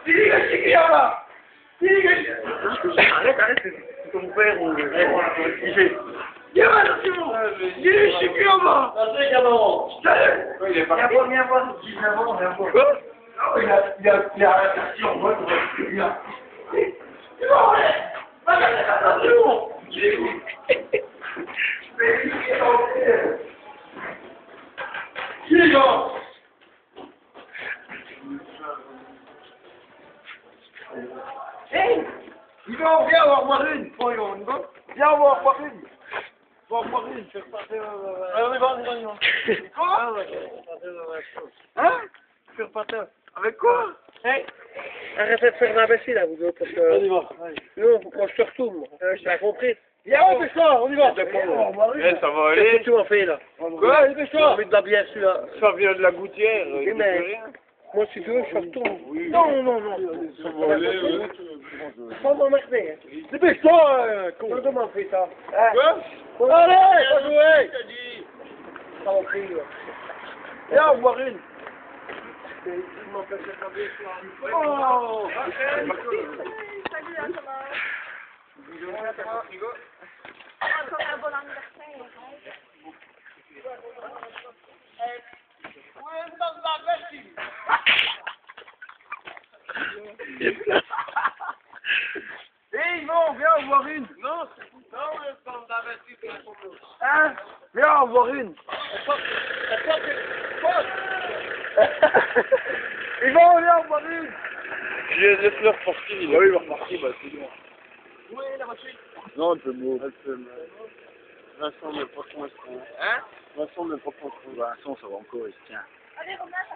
Arrête, c'est ton père ou... Il fait... Viens là, c'est bon. Dis-lui, je suis plus en bas. Attendez, gamin. Il est pas bien voir 19 ans, viens voir. Quoi? Non, il a arrêté en mode, il a... C'est bon, allez. Attention. Il est où? Mais il est en train. Qui est là? Hey! Yvan, viens, on va en boire une. Oh, Yvan, on y va? Viens, on va en boire une. On va en boire une, fais repartir... On y va. Quoi? Hein? Fais repartir. Avec quoi? Hey! Arrêtez de faire l'imbécile là, vous autres, parce que... On y va. Non, moi je te retourne, moi. J'ai bien compris. Viens, on fait ça, on y va. Ça va aller. Qu'est-ce que tu m'en fais là? Quoi? Dépêche-toi. J'ai envie de la bière celui-là. Ça vient de la gouttière, Oui, mais... Moi, si tu veux, je retourne. Oui. Non. Ça va aller, Sans m'emmerder, hein. Dépêche-toi, con. Comment on fait ça? Quoi? Allez, va jouer. Ça va pris, là. Viens, on va boire une. Tu m'empêches de la bière, là. Oh! Salut, à comment? Encore un bon anniversaire. Hé, Yvon, viens en voir une. Non, le temps d'investissement. Hein? Viens en voir une. Yvon, viens en voir une. Laisse-le repartir. Oui, il va repartir, bah c'est bon. Où est la voiture? Non, un peu mou. Vincent, mais pas trop. Hein? Vincent, mais pas trop. Vincent, ça va encore, il se tient. Allez, Romain.